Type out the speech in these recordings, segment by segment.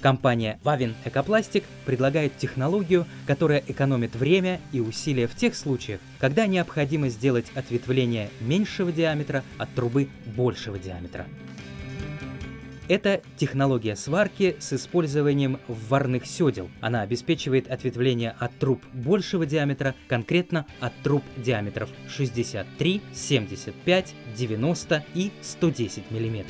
Компания Wavin Экопластик предлагает технологию, которая экономит время и усилия в тех случаях, когда необходимо сделать ответвление меньшего диаметра от трубы большего диаметра. Это технология сварки с использованием варных седел. Она обеспечивает ответвление от труб большего диаметра, конкретно от труб диаметров 63, 75, 90 и 110 мм.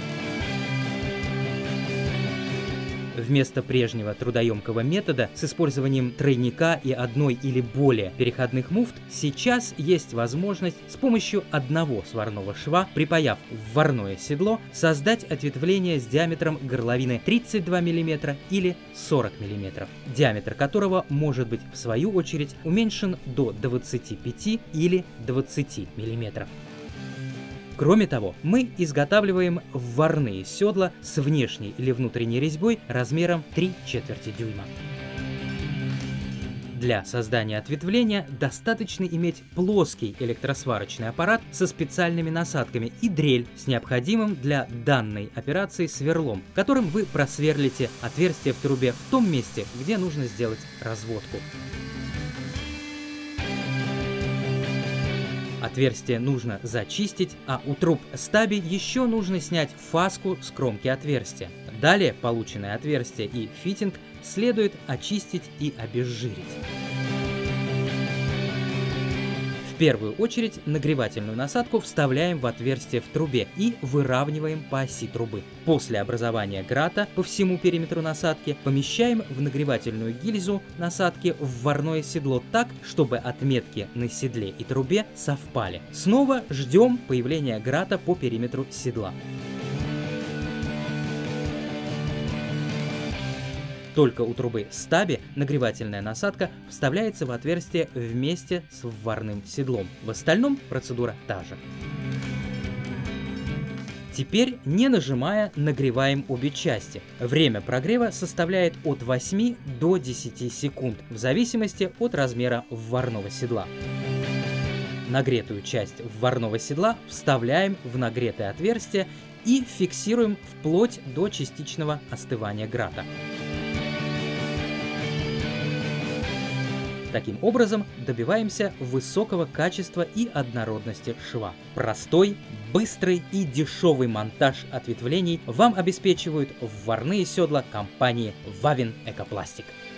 Вместо прежнего трудоемкого метода с использованием тройника и одной или более переходных муфт, сейчас есть возможность с помощью одного сварного шва, припаяв в варное седло, создать ответвление с диаметром горловины 32 мм или 40 мм, диаметр которого может быть в свою очередь уменьшен до 25 или 20 мм. Кроме того, мы изготавливаем варные седла с внешней или внутренней резьбой размером 3/4 дюйма. Для создания ответвления достаточно иметь плоский электросварочный аппарат со специальными насадками и дрель с необходимым для данной операции сверлом, которым вы просверлите отверстие в трубе в том месте, где нужно сделать разводку. Отверстие нужно зачистить, а у труб стаби еще нужно снять фаску с кромки отверстия. Далее полученное отверстие и фитинг следует очистить и обезжирить. В первую очередь нагревательную насадку вставляем в отверстие в трубе и выравниваем по оси трубы. После образования грата по всему периметру насадки помещаем в нагревательную гильзу насадки в варное седло так, чтобы отметки на седле и трубе совпали. Снова ждем появления грата по периметру седла. Только у трубы стаби нагревательная насадка вставляется в отверстие вместе с варным седлом. В остальном процедура та же. Теперь, не нажимая, нагреваем обе части. Время прогрева составляет от 8 до 10 секунд, в зависимости от размера варного седла. Нагретую часть варного седла вставляем в нагретое отверстие и фиксируем вплоть до частичного остывания грата. Таким образом, добиваемся высокого качества и однородности шва. Простой, быстрый и дешевый монтаж ответвлений вам обеспечивают варные седла компании Wavin Экопластик.